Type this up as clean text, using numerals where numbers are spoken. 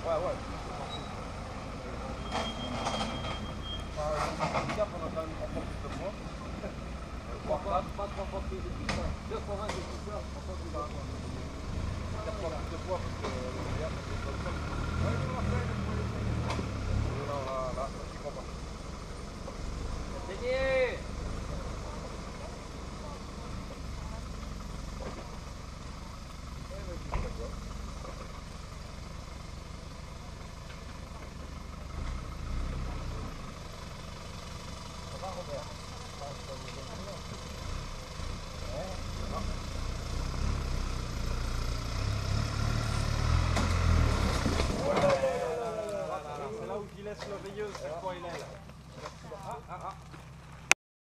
ouais. Les gars, on a quand même 3 fois plus de poids. Pas 3 fois plus de puissance. 2 fois moins de puissance, 3 fois plus de poids. 4 fois plus de poids parce que